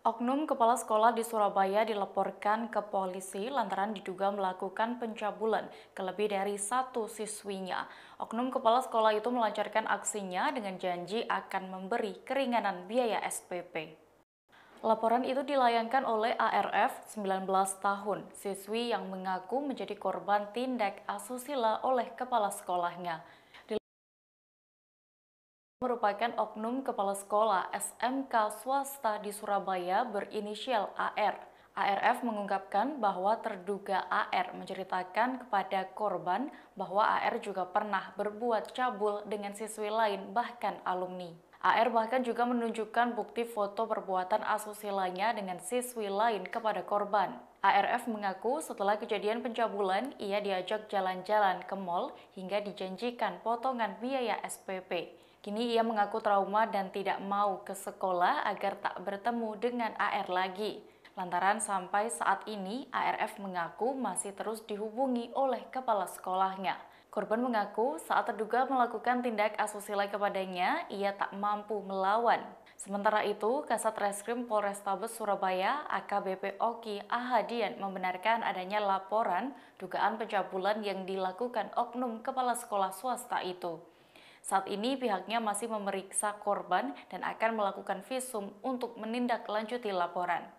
Oknum kepala sekolah di Surabaya dilaporkan ke polisi lantaran diduga melakukan pencabulan ke lebih dari satu siswinya. Oknum kepala sekolah itu melancarkan aksinya dengan janji akan memberi keringanan biaya SPP. Laporan itu dilayangkan oleh ARF 19 tahun, siswi yang mengaku menjadi korban tindak asusila oleh kepala sekolahnya. Merupakan oknum kepala sekolah SMK swasta di Surabaya berinisial AR. ARF mengungkapkan bahwa terduga AR menceritakan kepada korban bahwa AR juga pernah berbuat cabul dengan siswi lain bahkan alumni. AR bahkan juga menunjukkan bukti foto perbuatan asusilanya dengan siswi lain kepada korban. ARF mengaku setelah kejadian pencabulan, ia diajak jalan-jalan ke mal hingga dijanjikan potongan biaya SPP. Kini ia mengaku trauma dan tidak mau ke sekolah agar tak bertemu dengan AR lagi. Lantaran sampai saat ini, ARF mengaku masih terus dihubungi oleh kepala sekolahnya. Korban mengaku saat terduga melakukan tindak asusila kepadanya, ia tak mampu melawan. Sementara itu, Kasat Reskrim Polrestabes Surabaya AKBP Oki Ahadian membenarkan adanya laporan dugaan pencabulan yang dilakukan oknum kepala sekolah swasta itu. Saat ini pihaknya masih memeriksa korban dan akan melakukan visum untuk menindaklanjuti laporan.